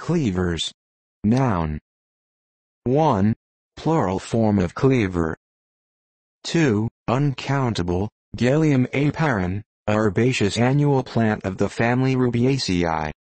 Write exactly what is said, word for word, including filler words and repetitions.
Cleavers. Noun. one. Plural form of cleaver. two. Uncountable, Galium aparin, a herbaceous annual plant of the family Rubiaceae.